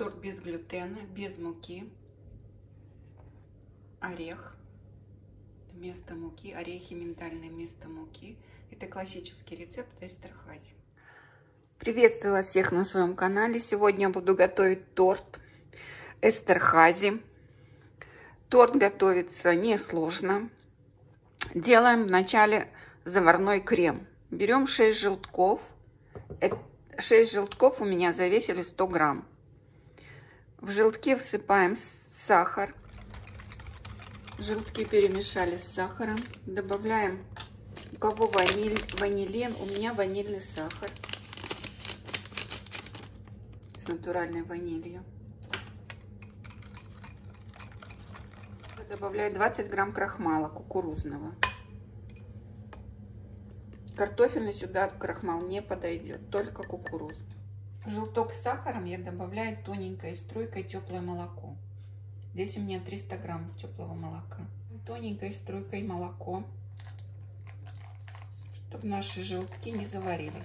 Торт без глютена, без муки. Орех вместо муки, орехи миндальные вместо муки. Это классический рецепт Эстерхази. Приветствую вас всех на своем канале. Сегодня я буду готовить торт Эстерхази. Торт готовится несложно. Делаем вначале заварной крем. Берем 6 желтков. 6 желтков у меня завесили 100 грамм. В желтки всыпаем сахар. Желтки перемешали с сахаром. Добавляем, у кого ванилин, у меня ванильный сахар с натуральной ванилью. Добавляю 20 грамм крахмала кукурузного. Картофельный сюда крахмал не подойдет, только кукурузный. В желток с сахаром я добавляю тоненькой струйкой теплое молоко. Здесь у меня 300 грамм теплого молока. Тоненькой струйкой молоко, чтобы наши желтки не заварились.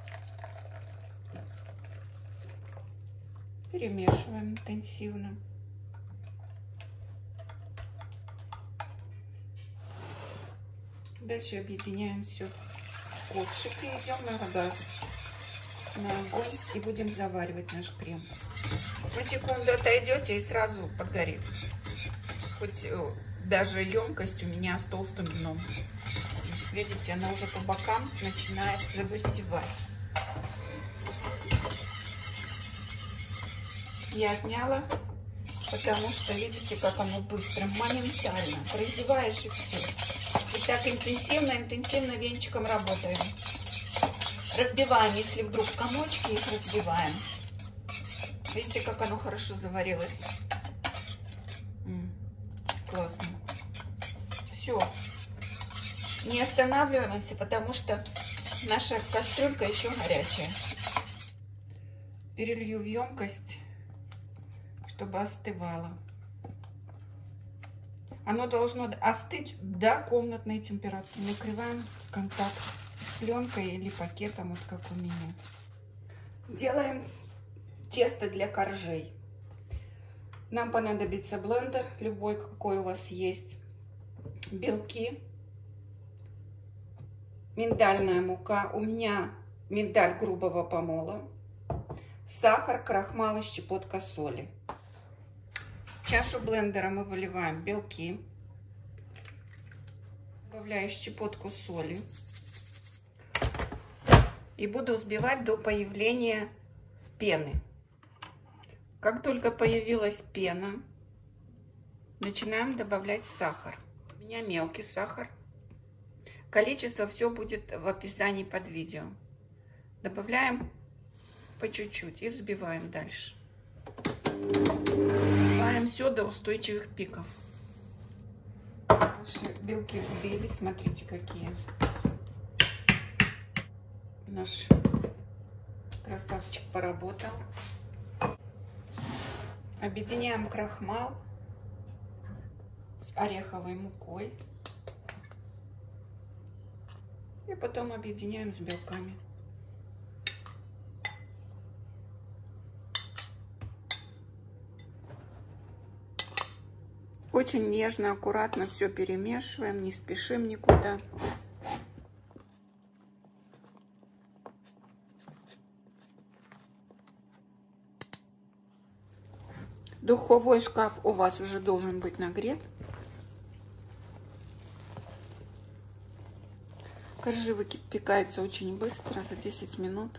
Перемешиваем интенсивно. Дальше объединяем все в ковшик и идем на огонь и будем заваривать наш крем. На секунду отойдете и сразу подгорит. Хоть даже емкость у меня с толстым дном. Видите, она уже по бокам начинает загустевать. Я отняла, потому что видите, как оно быстро, моментально. Произваешь и все. И так интенсивно венчиком работаем. Разбиваем, если вдруг комочки, их разбиваем. Видите, как оно хорошо заварилось. Классно. Все. Не останавливаемся, потому что наша кастрюлька еще горячая. Перелью в емкость, чтобы остывало. Оно должно остыть до комнатной температуры. Накрываем в контакт пленкой или пакетом, вот как у меня. Делаем тесто для коржей. Нам понадобится блендер, любой, какой у вас есть. Белки. Миндальная мука. У меня миндаль грубого помола. Сахар, крахмал и щепотка соли. В чашу блендера мы выливаем белки. Добавляю щепотку соли. И буду взбивать до появления пены. Как только появилась пена, начинаем добавлять сахар. У меня мелкий сахар. Количество все будет в описании под видео. Добавляем по чуть-чуть и взбиваем дальше. Варим все до устойчивых пиков. Наши белки взбились, смотрите какие. Наш красавчик поработал. Объединяем крахмал с ореховой мукой. И потом объединяем с белками. Очень нежно, аккуратно все перемешиваем, не спешим никуда. Духовой шкаф у вас уже должен быть нагрет. Коржи выпекаются очень быстро, за 10 минут.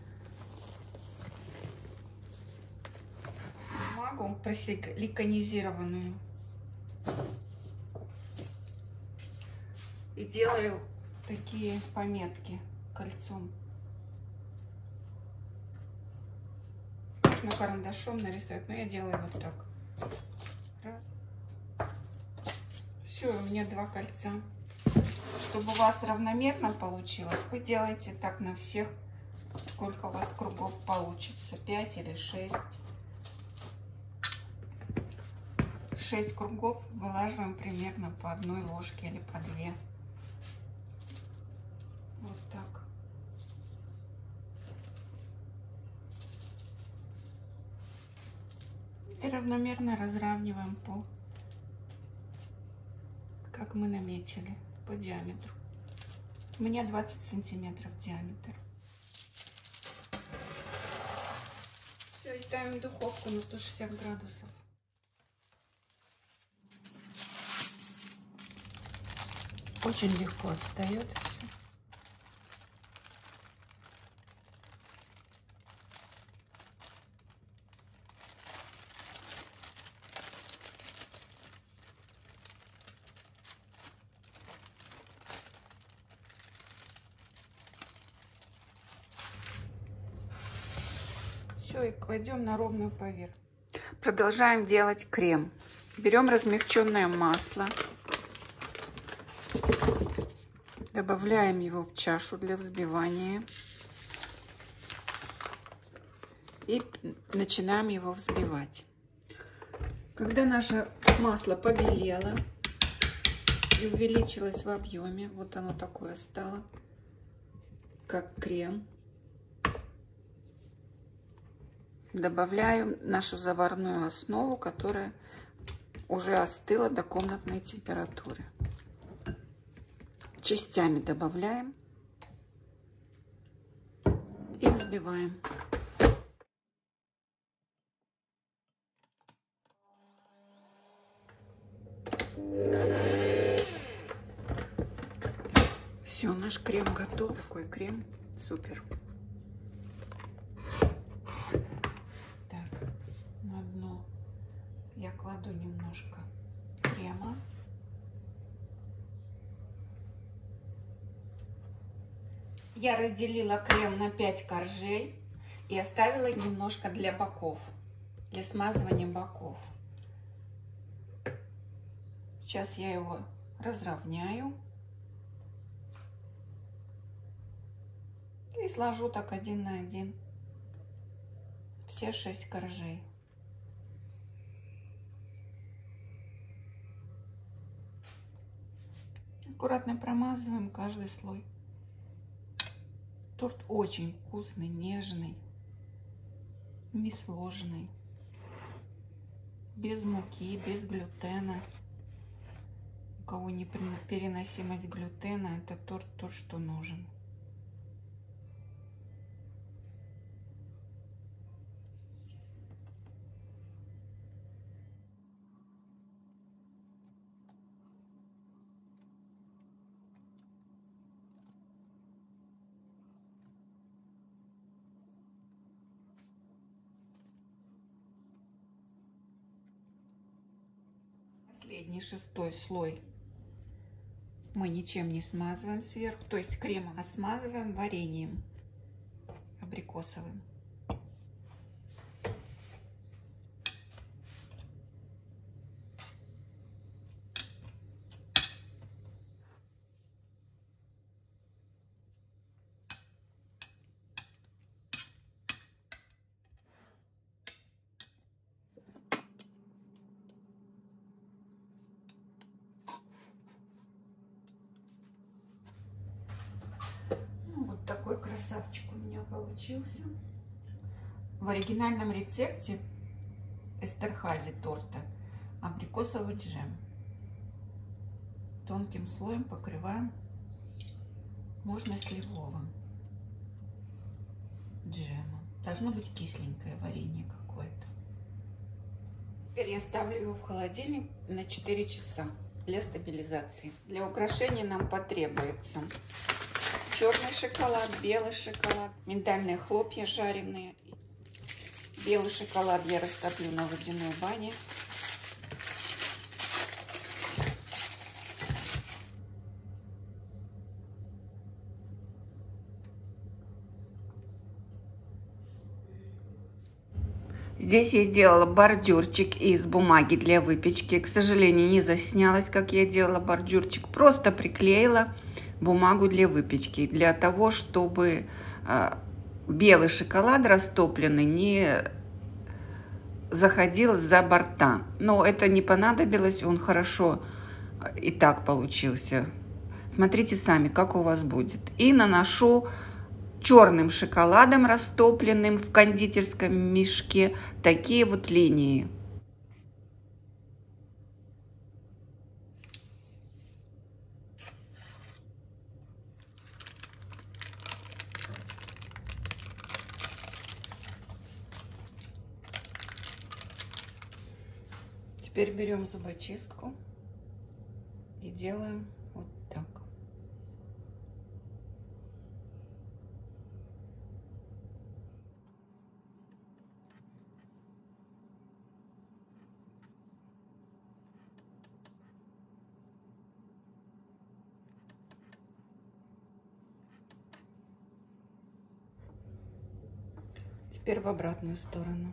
Бумагу просиликонизированную. И делаю такие пометки кольцом. Можно карандашом нарисовать, но я делаю вот так. Все, у меня 2 кольца. Чтобы у вас равномерно получилось, вы делаете так на всех, сколько у вас кругов получится, 5 или 6. 6 кругов вылаживаем примерно по 1 ложке или по 2. Вот так. И равномерно разравниваем как мы наметили, по диаметру. У меня 20 сантиметров диаметр. Все, и ставим в духовку на 160 градусов. Очень легко отстает все. Все, и кладем на ровную поверхность. Продолжаем делать крем. Берем размягченное масло, добавляем его в чашу для взбивания и начинаем его взбивать. Когда наше масло побелело и увеличилось в объеме, вот оно такое стало, как крем, добавляю нашу заварную основу, которая уже остыла до комнатной температуры. Частями добавляем и взбиваем. Все, наш крем готов. Какой крем? Супер. Так, на дно я кладу немножко крема. Я разделила крем на 5 коржей и оставила немножко для боков, для смазывания боков. Сейчас я его разровняю и сложу так один на один все 6 коржей. Аккуратно промазываем каждый слой. Торт очень вкусный, нежный, несложный, без муки, без глютена. У кого непереносимость глютена, это торт то, что нужен. Последний 6-й слой мы ничем не смазываем сверху, то есть кремом, а смазываем вареньем абрикосовым. Вот такой красавчик у меня получился. В оригинальном рецепте Эстерхази торта абрикосовый джем. Тонким слоем покрываем, можно сливовым джемом. Должно быть кисленькое варенье какое-то. Теперь я ставлю его в холодильник на 4 часа для стабилизации. Для украшения нам потребуется черный шоколад, белый шоколад, миндальные хлопья жареные. Белый шоколад я растоплю на водяной бане. Здесь я сделала бордюрчик из бумаги для выпечки. К сожалению, не заснялась, как я делала бордюрчик. Просто приклеила бумагу для выпечки. Для того, чтобы белый шоколад растопленный не заходил за борта. Но это не понадобилось, он хорошо и так получился. Смотрите сами, как у вас будет. И наношу черным шоколадом, растопленным в кондитерском мешке, такие вот линии. Теперь берем зубочистку и делаем вот так. Теперь в обратную сторону.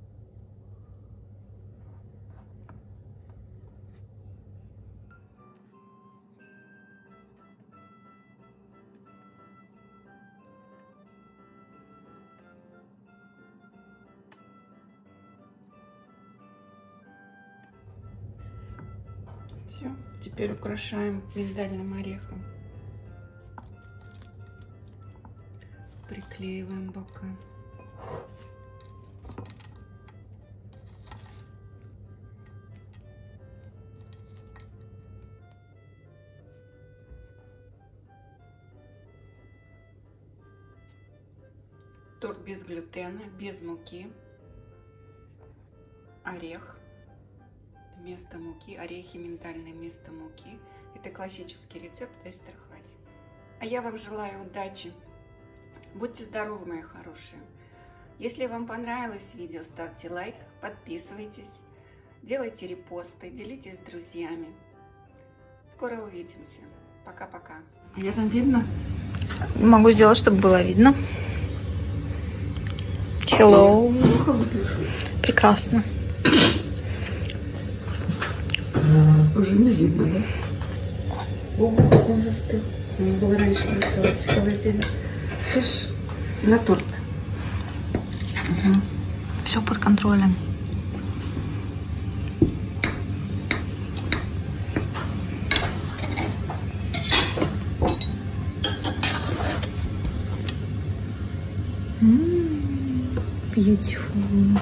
Все, теперь украшаем миндальным орехом. Приклеиваем бока. Торт без глютена, без муки. Орех вместо муки, орехи миндальные вместо муки. Это классический рецепт Эстерхази. А я вам желаю удачи. Будьте здоровы, мои хорошие. Если вам понравилось видео, ставьте лайк, подписывайтесь, делайте репосты, делитесь с друзьями. Скоро увидимся. Пока-пока. Я там видно? Могу сделать, чтобы было видно. Hello. Прекрасно. Уже не видно, да? Ого, как он застыл. Он был раньше доставать в холодильник. Ты ж на торт. Угу. Все под контролем. Beautiful.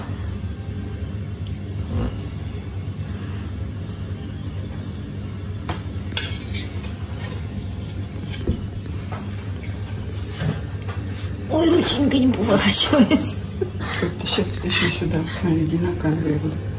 Ой, рученька не поворачивается. Сейчас еще сюда наведи на камеру.